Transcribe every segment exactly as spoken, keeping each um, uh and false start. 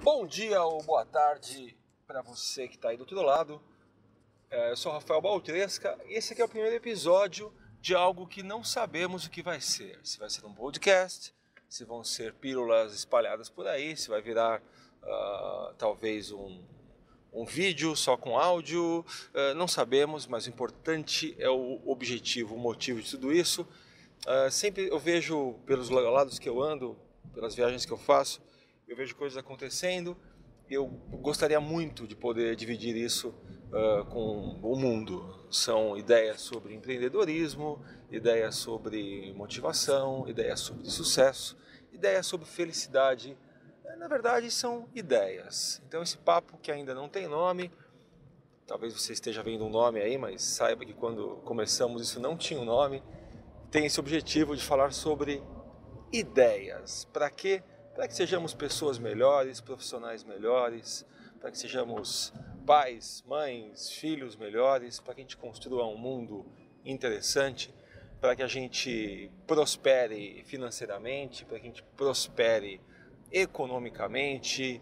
Bom dia ou boa tarde para você que está aí do outro lado. Eu sou Rafael Baltresca e esse aqui é o primeiro episódio de algo que não sabemos o que vai ser. Se vai ser um podcast, se vão ser pílulas espalhadas por aí, se vai virar uh, talvez um, um vídeo só com áudio, uh, não sabemos, mas o importante é o objetivo, o motivo de tudo isso. Uh, sempre eu vejo pelos lados que eu ando, pelas viagens que eu faço, eu vejo coisas acontecendo e eu gostaria muito de poder dividir isso uh, com o mundo. São ideias sobre empreendedorismo, ideias sobre motivação, ideias sobre sucesso, ideias sobre felicidade. Na verdade, são ideias. Então esse papo que ainda não tem nome, talvez você esteja vendo um nome aí, mas saiba que quando começamos isso não tinha um nome, tem esse objetivo de falar sobre ideias. Para quê? Para que sejamos pessoas melhores, profissionais melhores, para que sejamos pais, mães, filhos melhores, para que a gente construa um mundo interessante, para que a gente prospere financeiramente, para que a gente prospere economicamente,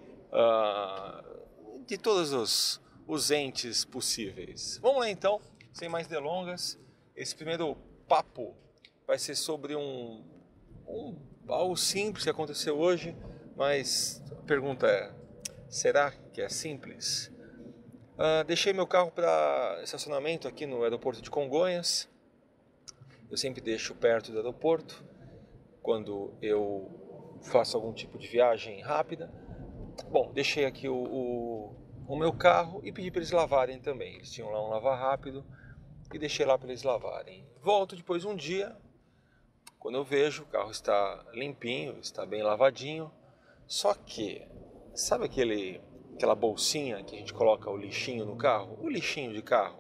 uh, de todos os, os entes possíveis. Vamos lá então, sem mais delongas, esse primeiro papo vai ser sobre um, um algo simples que aconteceu hoje, mas a pergunta é, será que é simples? Uh, deixei meu carro para estacionamento aqui no aeroporto de Congonhas. Eu sempre deixo perto do aeroporto quando eu faço algum tipo de viagem rápida. Bom, deixei aqui o, o, o meu carro e pedi para eles lavarem também. Eles tinham lá um lavar rápido e deixei lá para eles lavarem. Volto depois um dia. Quando eu vejo, o carro está limpinho, está bem lavadinho, só que, sabe aquele, aquela bolsinha que a gente coloca o lixinho no carro? O lixinho de carro.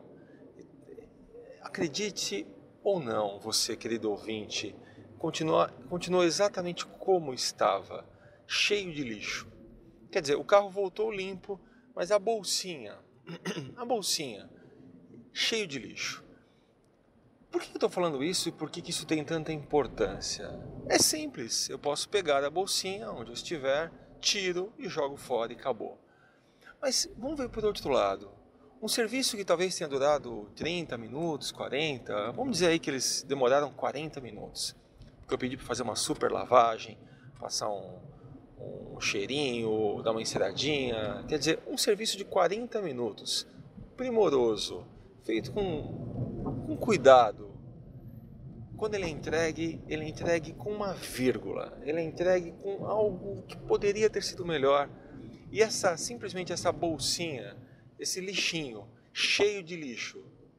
Acredite ou não, você querido ouvinte, continua, continua exatamente como estava, cheio de lixo. Quer dizer, o carro voltou limpo, mas a bolsinha, a bolsinha, cheio de lixo. Por que eu estou falando isso e por que isso tem tanta importância? É simples, eu posso pegar a bolsinha onde eu estiver, tiro e jogo fora e acabou. Mas vamos ver por outro lado. Um serviço que talvez tenha durado trinta minutos, quarenta, vamos dizer aí que eles demoraram quarenta minutos. Porque eu pedi para fazer uma super lavagem, passar um, um cheirinho, dar uma enceradinha. Quer dizer, um serviço de quarenta minutos, primoroso, feito com, com cuidado. Quando ele é entregue, ele é entregue com uma vírgula, ele é entregue com algo que poderia ter sido melhor. E essa, simplesmente essa bolsinha, esse lixinho cheio de lixo,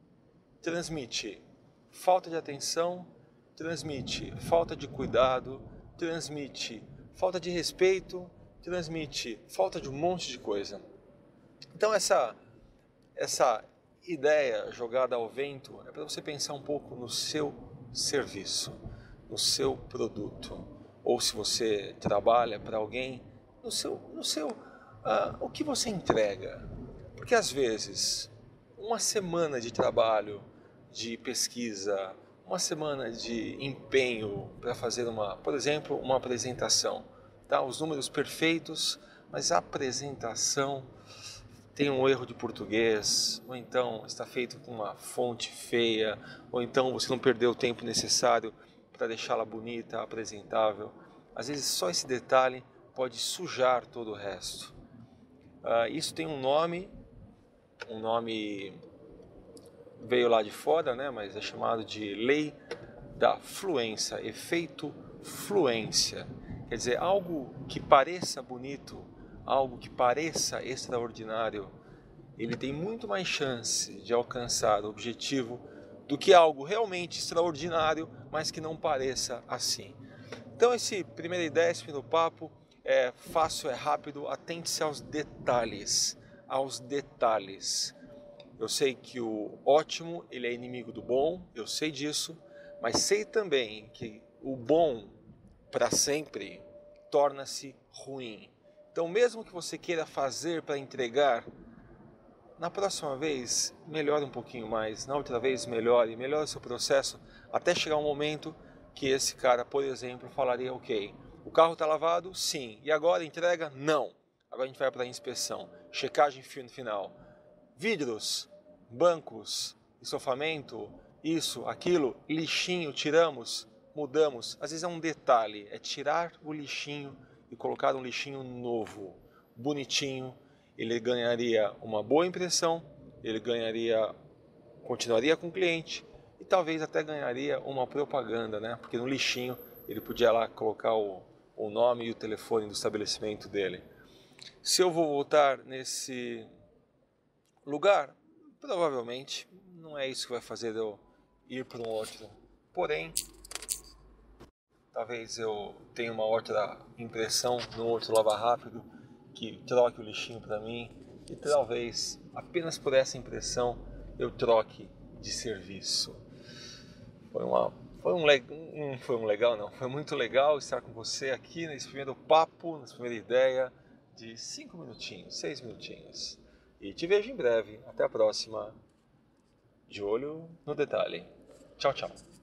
transmite falta de atenção, transmite falta de cuidado, transmite falta de respeito, transmite falta de um monte de coisa. Então essa, essa ideia jogada ao vento é para você pensar um pouco no seu serviço, no seu produto, ou se você trabalha para alguém, no seu, no seu, uh, o que você entrega. Porque às vezes, uma semana de trabalho, de pesquisa, uma semana de empenho para fazer uma, por exemplo, uma apresentação, tá? Os números perfeitos, mas a apresentação tem um erro de português, ou então está feito com uma fonte feia, ou então você não perdeu o tempo necessário para deixá-la bonita, apresentável. Às vezes só esse detalhe pode sujar todo o resto. Uh, isso tem um nome, um nome veio lá de fora, né, mas é chamado de lei da fluência, efeito fluência. Quer dizer, algo que pareça bonito, algo que pareça extraordinário, ele tem muito mais chance de alcançar o objetivo do que algo realmente extraordinário, mas que não pareça assim. Então, essa primeira ideia, esse primeiro papo, é fácil, é rápido, atente-se aos detalhes, aos detalhes. Eu sei que o ótimo, ele é inimigo do bom, eu sei disso, mas sei também que o bom, para sempre, torna-se ruim. Então, mesmo que você queira fazer para entregar, na próxima vez, melhore um pouquinho mais, na outra vez, melhore, melhore o seu processo, até chegar um momento que esse cara, por exemplo, falaria, ok, o carro está lavado? Sim. E agora entrega? Não. Agora a gente vai para a inspeção, checagem final. Vidros, bancos, estofamento, isso, aquilo, lixinho, tiramos, mudamos. Às vezes é um detalhe, é tirar o lixinho e colocar um lixinho novo, bonitinho. Ele ganharia uma boa impressão, ele ganharia, continuaria com o cliente e talvez até ganharia uma propaganda, né? Porque no lixinho ele podia lá colocar o, o nome e o telefone do estabelecimento dele. Se eu vou voltar nesse lugar, provavelmente não é isso que vai fazer eu ir para um outro. Porém, talvez eu tenha uma outra impressão no outro Lava Rápido que troque o lixinho para mim e talvez apenas por essa impressão eu troque de serviço. Foi uma foi um não foi um legal não, foi muito legal estar com você aqui nesse primeiro papo, nessa primeira ideia de cinco minutinhos, seis minutinhos. E te vejo em breve. Até a próxima. De olho no detalhe. Tchau, tchau.